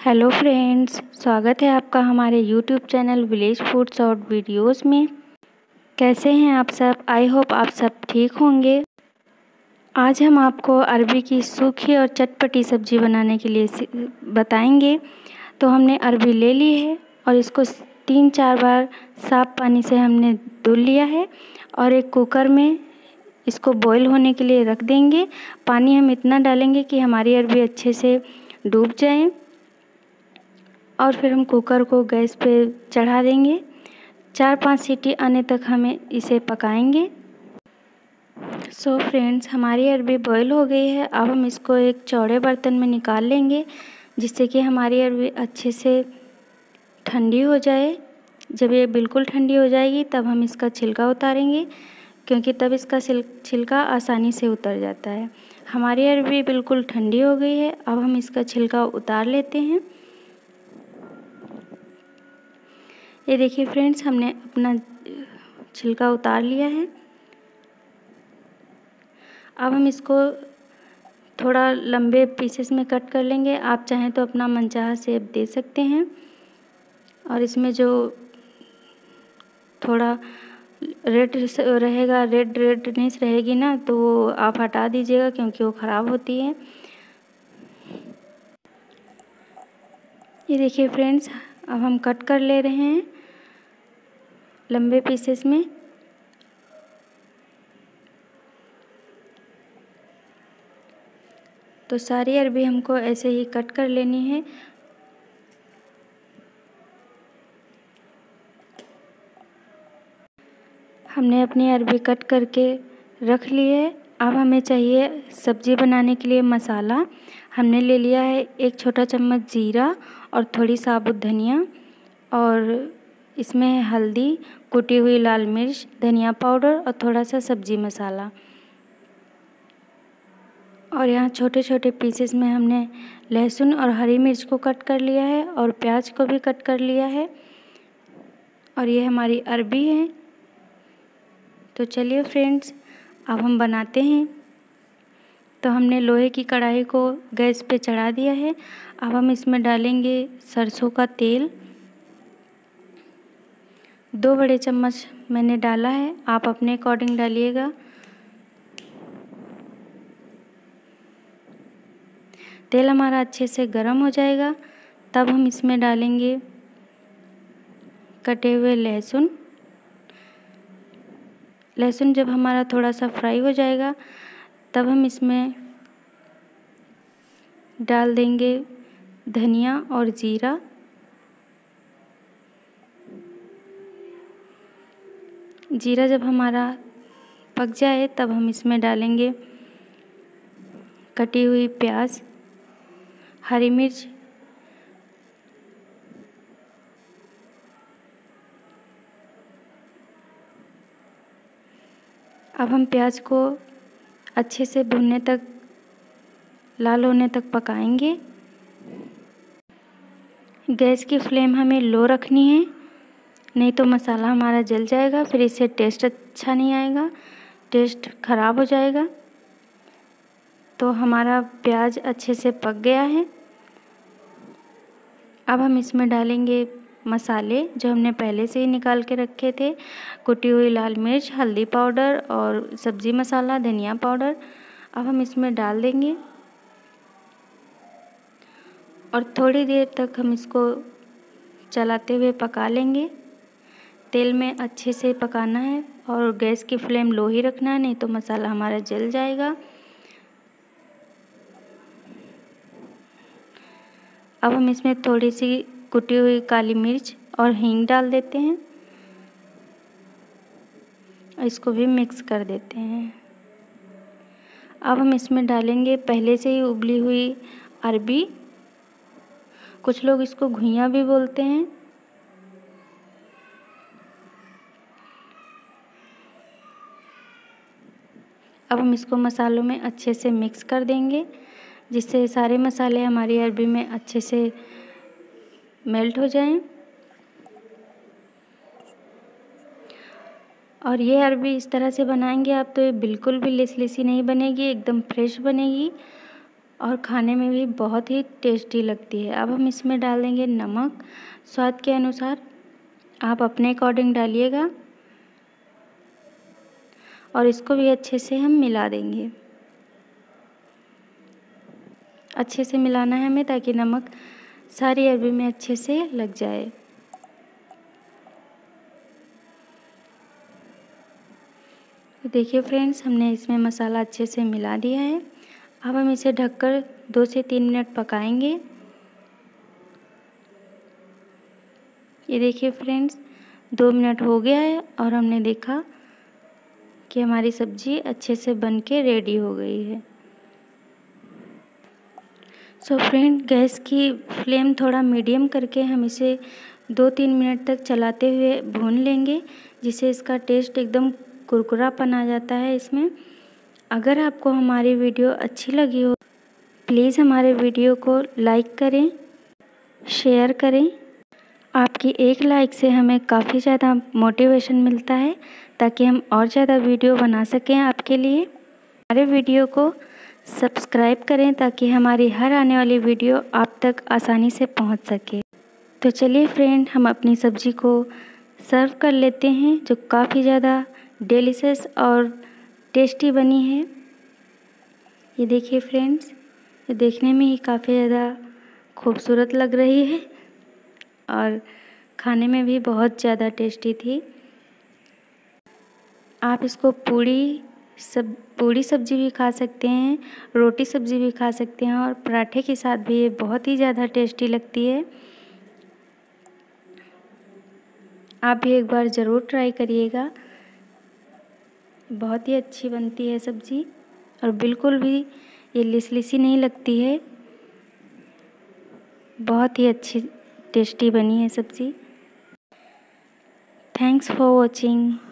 Hello friends, स्वागत है आपका हमारे YouTube channel village food short videos में। कैसे हैं आप सब? आई होप आप सब ठीक होंगे। आज हम आपको अरबी की सूखी और चटपटी सब्जी बनाने के लिए बताएंगे। तो हमने अरबी ले ली है और इसको 3-4 बार साफ़ पानी से हमने धुल लिया है और एक कुकर में इसको बॉईल होने के लिए रख देंगे। पानी हम इतना डालेंगे कि हमारी अरबी अच्छे से डूब जाए और फिर हम कुकर को गैस पे चढ़ा देंगे। 4-5 सीटी आने तक हमें इसे पकाएंगे। सो फ्रेंड्स, हमारी अरबी बॉईल हो गई है। अब हम इसको एक चौड़े बर्तन में निकाल लेंगे जिससे कि हमारी अरबी अच्छे से ठंडी हो जाए। जब ये बिल्कुल ठंडी हो जाएगी तब हम इसका छिलका उतारेंगे, क्योंकि तब इसका छिलका आसानी से उतर जाता है। हमारी अरबी बिल्कुल ठंडी हो गई है। अब हम इसका छिलका उतार लेते हैं। ये देखिए फ्रेंड्स, हमने अपना छिलका उतार लिया है। अब हम इसको थोड़ा लंबे पीसेस में कट कर लेंगे। आप चाहें तो अपना मनचाहा शेप दे सकते हैं। और इसमें जो थोड़ा रेड रहेगा, रेडनेस रहेगी ना, तो वो आप हटा दीजिएगा क्योंकि वो ख़राब होती है। ये देखिए फ्रेंड्स, अब हम कट कर ले रहे हैं लंबे पीसेस में। तो सारी अरबी हमको ऐसे ही कट कर लेनी है। हमने अपनी अरबी कट करके रख ली है। अब हमें चाहिए सब्ज़ी बनाने के लिए मसाला। हमने ले लिया है 1 छोटा चम्मच जीरा और थोड़ी साबुत धनिया, और इसमें है हल्दी, कुटी हुई लाल मिर्च, धनिया पाउडर और थोड़ा सा सब्ज़ी मसाला। और यहाँ छोटे छोटे पीसेस में हमने लहसुन और हरी मिर्च को कट कर लिया है और प्याज को भी कट कर लिया है। और ये हमारी अरबी है। तो चलिए फ्रेंड्स, अब हम बनाते हैं। तो हमने लोहे की कढ़ाई को गैस पे चढ़ा दिया है। अब हम इसमें डालेंगे सरसों का तेल। 2 बड़े चम्मच मैंने डाला है, आप अपने अकॉर्डिंग डालिएगा। तेल हमारा अच्छे से गर्म हो जाएगा तब हम इसमें डालेंगे कटे हुए लहसुन। लहसुन जब हमारा थोड़ा सा फ्राई हो जाएगा तब हम इसमें डाल देंगे धनिया और जीरा। जीरा जब हमारा पक जाए तब हम इसमें डालेंगे कटी हुई प्याज, हरी मिर्च, अब हम प्याज को अच्छे से भुनने तक, लाल होने तक पकाएंगे। गैस की फ्लेम हमें लो रखनी है, नहीं तो मसाला हमारा जल जाएगा, फिर इससे टेस्ट अच्छा नहीं आएगा, टेस्ट ख़राब हो जाएगा। तो हमारा प्याज अच्छे से पक गया है। अब हम इसमें डालेंगे मसाले जो हमने पहले से ही निकाल के रखे थे। कुटी हुई लाल मिर्च, हल्दी पाउडर और सब्ज़ी मसाला, धनिया पाउडर। अब हम इसमें डाल देंगे और थोड़ी देर तक हम इसको चलाते हुए पका लेंगे। तेल में अच्छे से पकाना है और गैस की फ्लेम लो ही रखना है, नहीं तो मसाला हमारा जल जाएगा। अब हम इसमें थोड़ी सी कुटी हुई काली मिर्च और हींग डाल देते हैं और इसको भी मिक्स कर देते हैं। अब हम इसमें डालेंगे पहले से ही उबली हुई अरबी। कुछ लोग इसको घुइयाँ भी बोलते हैं। अब हम इसको मसालों में अच्छे से मिक्स कर देंगे जिससे सारे मसाले हमारी अरबी में अच्छे से मेल्ट हो जाएं। और ये अरबी इस तरह से बनाएंगे आप तो ये बिल्कुल भी लिस लिसी नहीं बनेगी, एकदम फ्रेश बनेगी और खाने में भी बहुत ही टेस्टी लगती है। अब हम इसमें डाल देंगे नमक स्वाद के अनुसार, आप अपने अकॉर्डिंग डालिएगा और इसको भी अच्छे से हम मिला देंगे। अच्छे से मिलाना है हमें ताकि नमक सारी अरबी में अच्छे से लग जाए। तो देखिए फ्रेंड्स, हमने इसमें मसाला अच्छे से मिला दिया है। अब हम इसे ढककर 2 से 3 मिनट पकाएंगे। ये देखिए फ्रेंड्स, 2 मिनट हो गया है और हमने देखा कि हमारी सब्ज़ी अच्छे से बनके रेडी हो गई है। सो फ्रेंड, गैस की फ्लेम थोड़ा मीडियम करके हम इसे 2-3 मिनट तक चलाते हुए भून लेंगे, जिससे इसका टेस्ट एकदम कुरकुरापन आ जाता है इसमें। अगर आपको हमारी वीडियो अच्छी लगी हो, प्लीज़ हमारे वीडियो को लाइक करें, शेयर करें। आपकी एक लाइक से हमें काफ़ी ज़्यादा मोटिवेशन मिलता है ताकि हम और ज़्यादा वीडियो बना सकें आपके लिए। हमारे वीडियो को सब्सक्राइब करें ताकि हमारी हर आने वाली वीडियो आप तक आसानी से पहुंच सके। तो चलिए फ्रेंड, हम अपनी सब्ज़ी को सर्व कर लेते हैं, जो काफ़ी ज़्यादा डिलीशियस और टेस्टी बनी है। ये देखिए फ्रेंड्स, ये देखने में ही काफ़ी ज़्यादा खूबसूरत लग रही है और खाने में भी बहुत ज़्यादा टेस्टी थी। आप इसको पूड़ी सब्ज़ी भी खा सकते हैं, रोटी सब्ज़ी भी खा सकते हैं और पराठे के साथ भी ये बहुत ही ज़्यादा टेस्टी लगती है। आप भी एक बार ज़रूर ट्राई करिएगा। बहुत ही अच्छी बनती है सब्ज़ी और बिल्कुल भी ये लिसलिसी नहीं लगती है। बहुत ही अच्छी टेस्टी बनी है सब्ज़ी। Thanks for watching.